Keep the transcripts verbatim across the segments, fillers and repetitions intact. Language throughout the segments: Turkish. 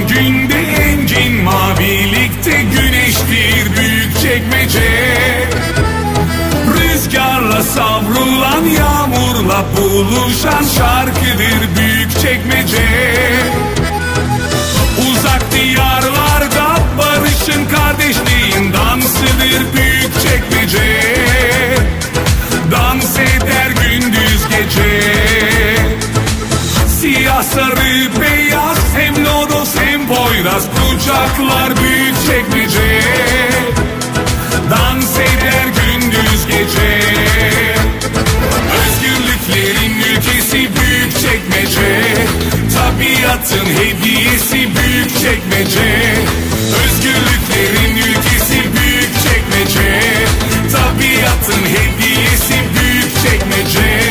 Doğan günde engin, mavilikte güneştir Büyükçekmece. Rüzgarla savrulan, yağmurla buluşan şarkıdır Büyükçekmece. Uzak diyarlarda barışın, kardeşliğin dansıdır Büyükçekmece. Dans eder gündüz gece. Siyah sarı beyaz, hem lodos hem boyraz, kucaklar Büyükçekmece. Dans eder gündüz gece. Özgürlüklerin ülkesi Büyükçekmece. Tabiatın hediyesi Büyükçekmece. Özgürlüklerin ülkesi Büyükçekmece. Tabiatın hediyesi Büyükçekmece.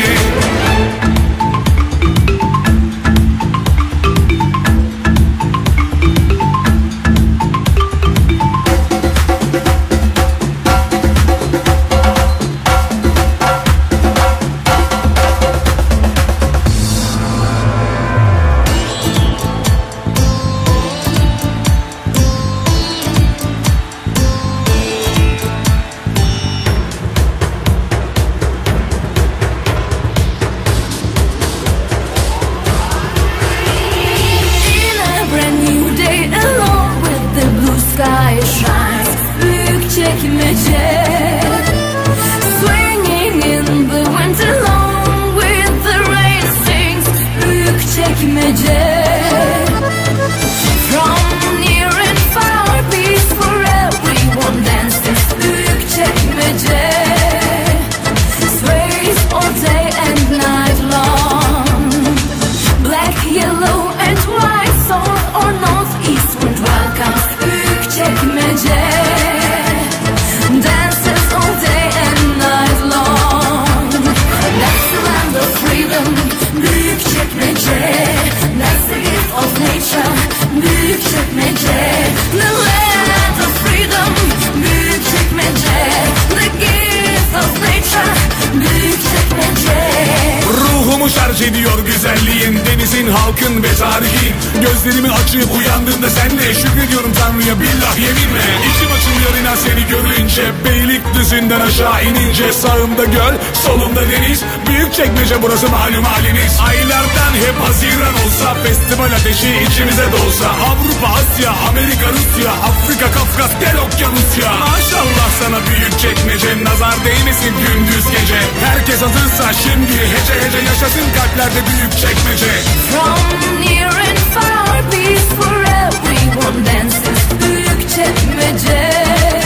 Şarj ediyor güzelliğin, denizin, halkın ve tarihi. Gözlerimi açıp uyandığımda senle şükrediyorum Tanrı'ya, billah yeminle. İçim açılıyor inan seni görünce, Beylikdüzü'nden aşağı inince. Sağımda göl, solumda deniz, Büyükçekmece burası malum haliniz. Aylardan hep Haziran olsa, festival ateşi içimize dolsa. Avrupa, Asya, Amerika, Rusya, Afrika, Kafkas, gel Okyanusya. Maşallah sana Büyükçekmece, nazar değmesin gündüz gece. Herkes hazırsa şimdi hece hece yaşasın kalplerde Büyükçekmece. From near and far, peace for everyone dances Büyükçekmece.